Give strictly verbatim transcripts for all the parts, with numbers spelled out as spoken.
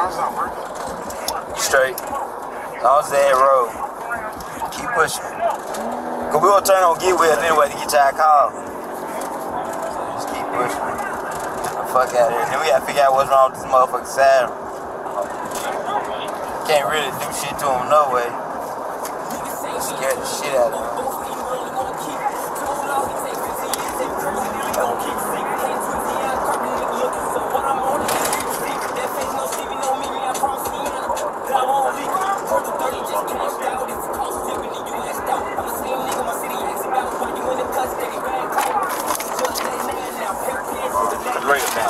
Straight. On that road. Keep pushing. Cause we gonna turn on get wheels anyway to get y'all call. Just keep pushing. Get the fuck out of here. Then we gotta figure out what's wrong with this motherfucking siren. Can't really do shit to him no way. Scared the shit out of him. Right now.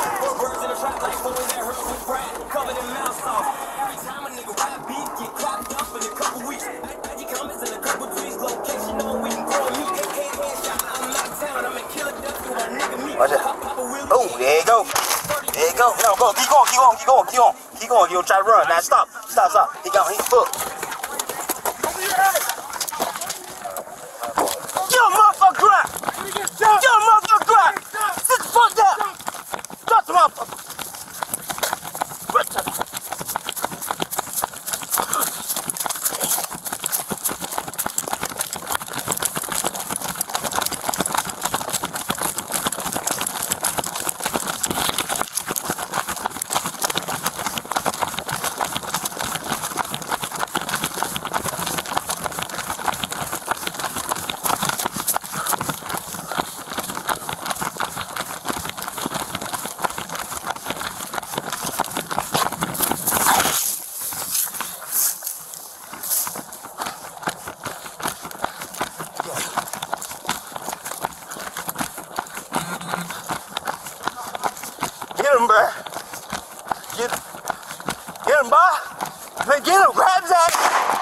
Watch it. Oh, there you go. There you go. No, go. Keep going. Keep going. Keep going. Keep going. Keep going. You gonna try to run. Now stop. Stop. Stop. He gone. He's fucked. Get a motherfucker crap. Get a motherfucker crap. Sit the fuck down. Stop the motherfucker. Get him, bro. Get him. Get him, boy. Man, get him. Grab his ass.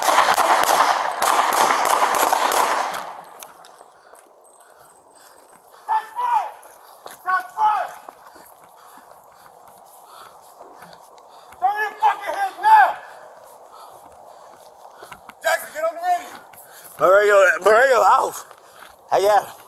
That's fire. That's fire. Turn your fucking head now. Jackson, get on the radio. Mario, Mario, off. I got him.